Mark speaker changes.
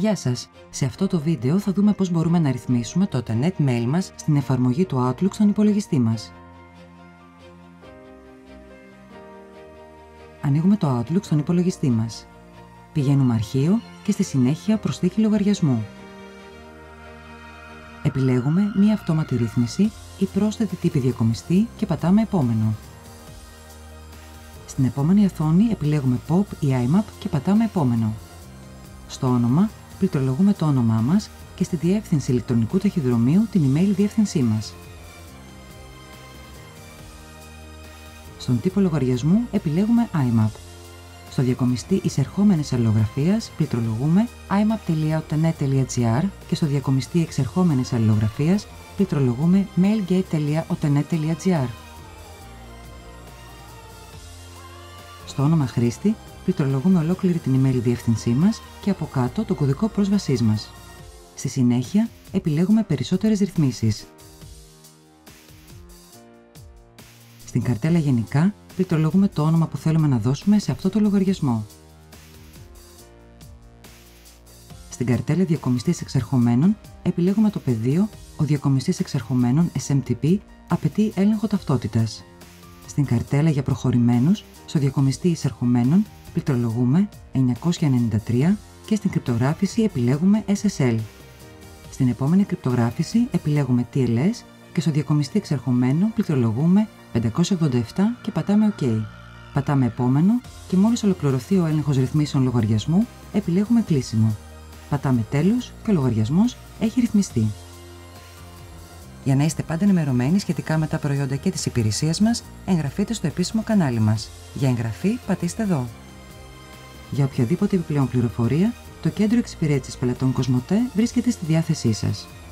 Speaker 1: Γεια σας! Σε αυτό το βίντεο θα δούμε πώς μπορούμε να ρυθμίσουμε το Otanet Mail μας στην εφαρμογή του Outlook στον υπολογιστή μας. Ανοίγουμε το Outlook στον υπολογιστή μας. Πηγαίνουμε Αρχείο και στη συνέχεια Προσθήκη λογαριασμού. Επιλέγουμε μία αυτόματη ρύθμιση ή πρόσθετη τύπη διακομιστή και πατάμε Επόμενο. Στην επόμενη οθόνη επιλέγουμε POP ή IMAP και πατάμε Επόμενο. Στο όνομα, πληκτρολογούμε το όνομά μας και στη διεύθυνση ηλεκτρονικού ταχυδρομείου την email διεύθυνσή μας. Στον τύπο λογαριασμού επιλέγουμε IMAP. Στο διακομιστή εισερχόμενης αλληλογραφίας πληκτρολογούμε imap.otanet.gr και στο διακομιστή εξερχόμενης αλληλογραφίας πληκτρολογούμε mailgate.otanet.gr. Στο όνομα χρήστη πληκτρολογούμε ολόκληρη την email διεύθυνσή μας και από κάτω τον κωδικό πρόσβασής μας. Στη συνέχεια επιλέγουμε περισσότερες ρυθμίσεις. Στην καρτέλα Γενικά πληκτρολογούμε το όνομα που θέλουμε να δώσουμε σε αυτό το λογαριασμό. Στην καρτέλα Διακομιστής εξερχομένων επιλέγουμε το πεδίο «Ο διακομιστής εξερχομένων SMTP απαιτεί έλεγχο ταυτότητας». Στην καρτέλα για προχωρημένους, στο διακομιστή εισερχομένων πληκτρολογούμε 993 και στην κρυπτογράφηση επιλέγουμε SSL. Στην επόμενη κρυπτογράφηση επιλέγουμε TLS και στο διακομιστή εξερχομένο πληκτρολογούμε 587 και πατάμε OK. Πατάμε Επόμενο και μόλις ολοκληρωθεί ο έλεγχος ρυθμίσεων λογαριασμού επιλέγουμε Κλείσιμο. Πατάμε Τέλος και ο λογαριασμός έχει ρυθμιστεί. Για να είστε πάντα ενημερωμένοι σχετικά με τα προϊόντα και τις υπηρεσίες μας, εγγραφείτε στο επίσημο κανάλι μας. Για εγγραφή πατήστε εδώ. Για οποιαδήποτε επιπλέον πληροφορία, το κέντρο εξυπηρέτησης πελατών Κοσμοτέ βρίσκεται στη διάθεσή σας.